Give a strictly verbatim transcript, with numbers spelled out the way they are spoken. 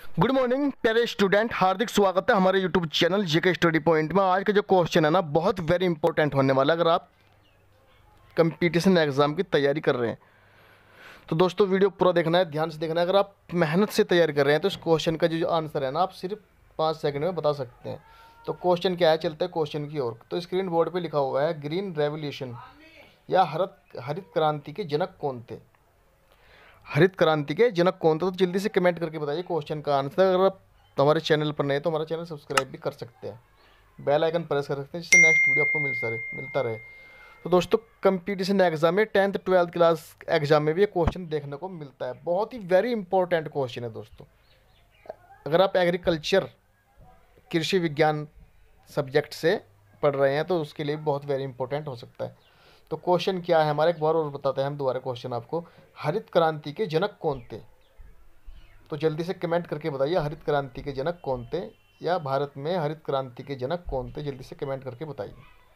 Good morning प्यारे student, हार्दिक स्वागत है हमारे YouTube channel GK study point में। आज का जो क्वेश्चन है ना, बहुत वेरी इंपॉर्टेंट होने वाला है अगर आप कंपटीशन एग्ज़ाम की तैयारी कर रहे हैं। तो दोस्तों वीडियो पूरा देखना है, ध्यान से देखना है। अगर आप मेहनत से तैयारी कर रहे हैं तो इस क्वेश्चन का जो आंसर है ना, आप सिर्फ पाँच सेकंड में बता सकते हैं। तो क्वेश्चन क्या है, चलते हैं क्वेश्चन की ओर। तो स्क्रीन बोर्ड पर लिखा हुआ है, ग्रीन रेवोल्यूशन या हरित हरित क्रांति के जनक कौन थे। हरित क्रांति के जनक कौन थे? तो जल्दी से कमेंट करके बताइए क्वेश्चन का आंसर। अगर आप हमारे चैनल पर नए तो हमारा चैनल सब्सक्राइब भी कर सकते हैं, बेल आइकन प्रेस कर सकते हैं, जिससे नेक्स्ट वीडियो आपको मिल सके मिलता रहे। तो दोस्तों कंपटीशन एग्जाम में टेंथ ट्वेल्थ क्लास एग्जाम में भी ये क्वेश्चन देखने को मिलता है। बहुत ही वेरी इंपॉर्टेंट क्वेश्चन है दोस्तों। अगर आप एग्रीकल्चर कृषि विज्ञान सब्जेक्ट से पढ़ रहे हैं तो उसके लिए बहुत वेरी इंपॉर्टेंट हो सकता है। तो क्वेश्चन क्या है हमारे, एक बार और बताते हैं हम दोबारा क्वेश्चन आपको। हरित क्रांति के जनक कौन थे? तो जल्दी से कमेंट करके बताइए हरित क्रांति के जनक कौन थे, या भारत में हरित क्रांति के जनक कौन थे, जल्दी से कमेंट करके बताइए।